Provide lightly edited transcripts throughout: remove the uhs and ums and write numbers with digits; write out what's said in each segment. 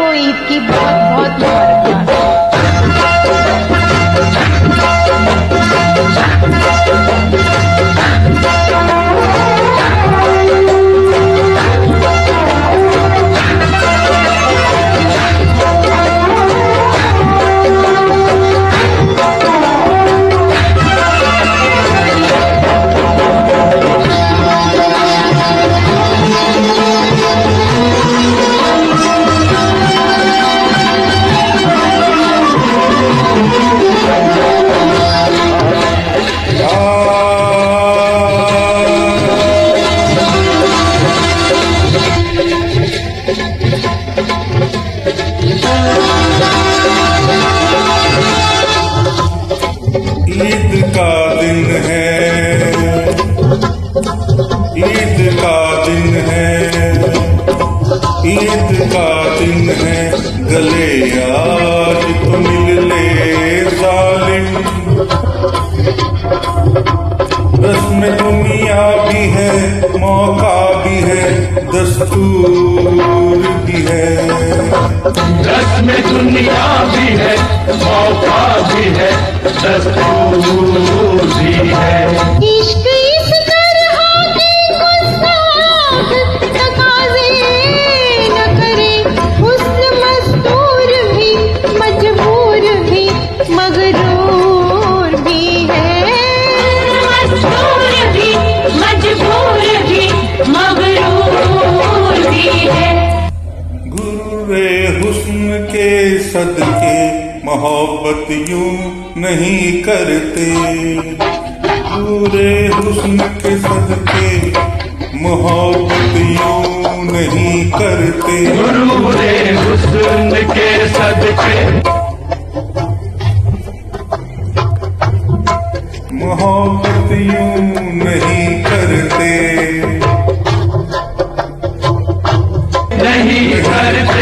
ईद की बहुत बहुत मुबारकबाद। ईद का दिन है, ईद का दिन है, ईद का दिन है, गले आज तो मिल ले जालिम। रस्म दुनिया भी है, मौका भी है, दस्तूर भी है। रस्म दुनिया भी है, मौका भी है, दस्तूर भी है। इश्क इस तरह के गुस्ताख तकाज़े न करे, हुस्न मस्तूर भी, मजबूर भी, मगरूर भी है। मस्तूर भी, मजबूर भी, मगरूर भी है। गुरुए हुस्न के सदके मोहब्बत यूं नहीं करते, गुरुए हुस्न के सदके मोहब्बत यूं नहीं करते। गुरुए हुस्न के सदके मोहब्बत यूं नहीं करते, नहीं करते।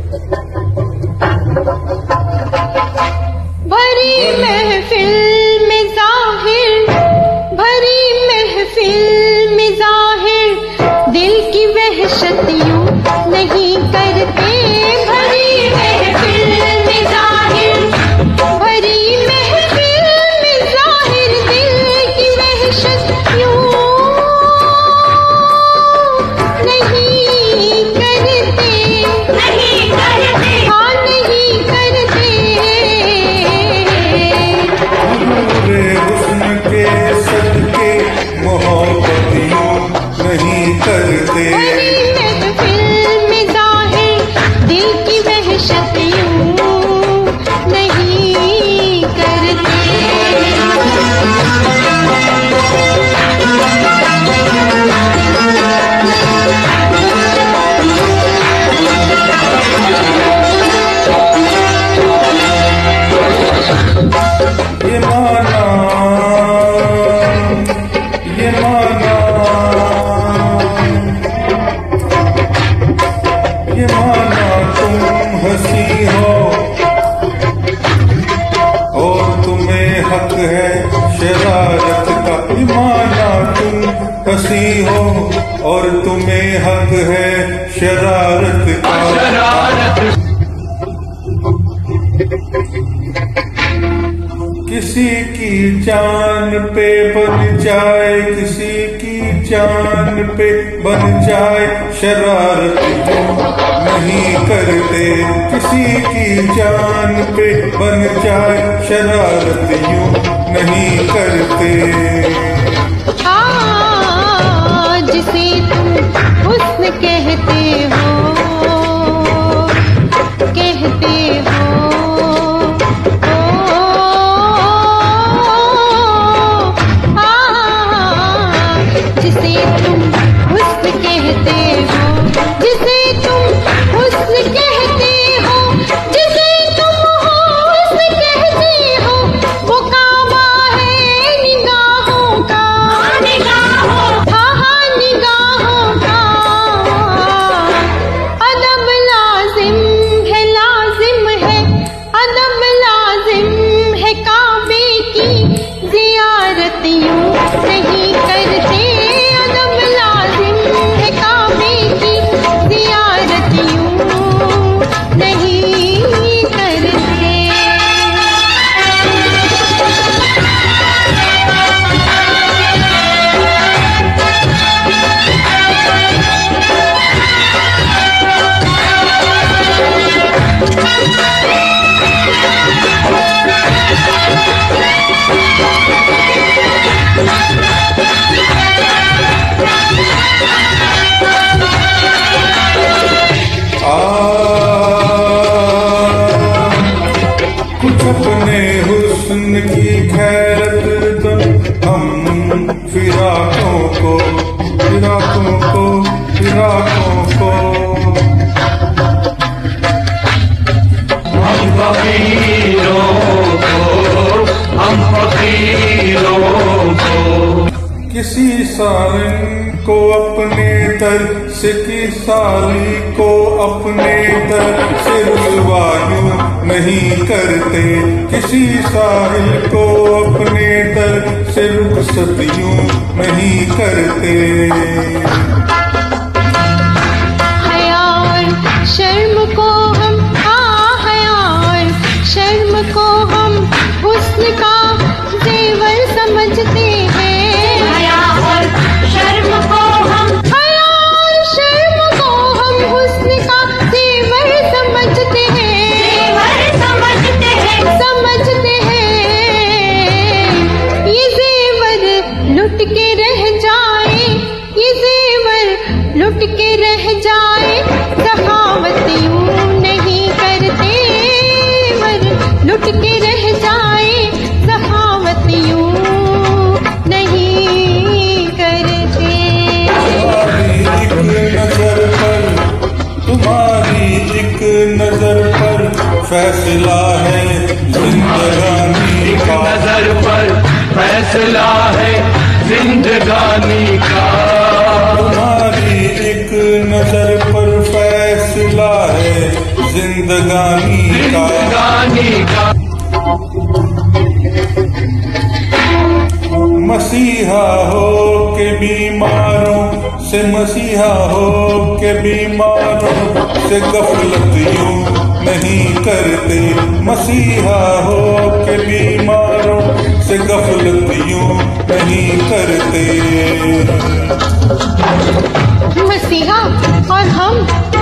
भरी महफिल में जाहिर, भरी महफिल में जाहिर, दिल की वहशत यूं नहीं करते। भरी महफिल में जाहिर, भरी महफिल में जाहिर, दिल की वहशत यूं नहीं करते, नहीं करते, हाँ नहीं करते। गुरुए हुस्न के सदके मोहब्बत यूं नहीं करते। भरी महफिल में जाहिर, दिल की वहशत यूं नहीं करते। ये माना, ये माना, ये माना तुम हंसी हो और तुम्हें हक है शरारत का। ये माना तुम हंसी हो और तुम्हें हक है शरारत का। शरारत किसी की जान पे बन जाए, किसी की जान पे बन जाए, शरारत यूं नहीं करते। किसी की जान पे बन जाए, शरारत यूं नहीं करते। जिसे तुम हुस्न कहते हो, कहते हो, जिसे तुम हुस्न कहते हो, जिसे तुम हुस्न कहते हो, जिसे तुम हुस्न कहते हो, वो काबा है निगाहों का, निगाहों, हाँ हाँ निगाहों का। को अपने दर से की साली को अपने दर से रुसवायु नहीं करते, किसी साहिल को अपने दर से रुखसत यूं नहीं करते। हया और शर्म को हम हया और शर्म को हम हुस्न का जेवर समझते हैं। हया और शर्म को हम हुस्न का जेवर समझते हैं। समझते हैं ये जेवर लुट के रह जाए, ये जेवर लुट के रह जाए, सखावत यूं नहीं करते। वर लुट के रह जाए, सखावत यूं नहीं करते। तुम्हारी एक नजर पर फैसला है जिंदगानी का, नजर पर फैसला है जिंदगानी का। तुम्हारी एक नजर पर फैसला है जिंदगानी का। जिंदगानी का मसीहा हो के बीमारों से, मसीहा हो के बीमारों से गफलत यूं नहीं करते। मसीहा हो के बीमारों से गफलत यूं नहीं करते। मसीहा और हम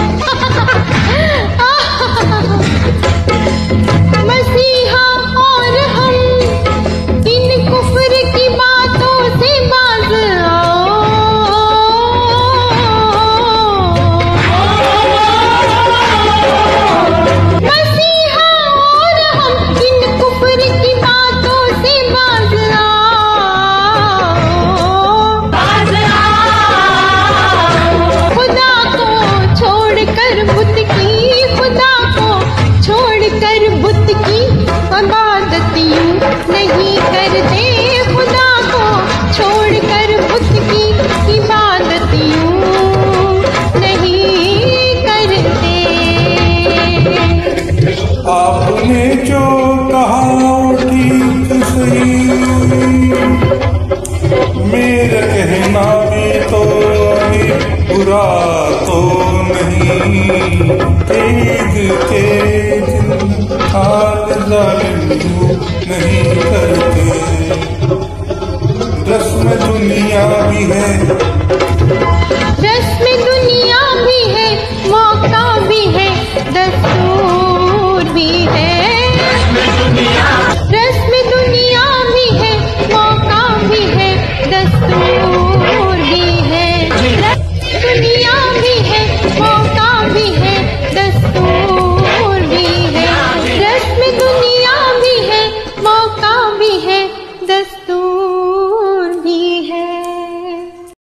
मसीहा और हम इन कुफ्र की बातों से बाज आओ। मसीहा और हम इन कुफ्र की बातों से बाज आओ। खुदा को छोड़कर बुत की, खुदा को छोड़कर बुत की इबादत यूं नहीं करते। खुदा को छोड़कर बुत की इबादत यूं नहीं करते। आपने जो कहा ठीक सही, मेरा कहना भी तो बुरा तो नहीं। तेज तेज हाल जालिम यूं नहीं करते। रस्म दुनिया भी है, रस्म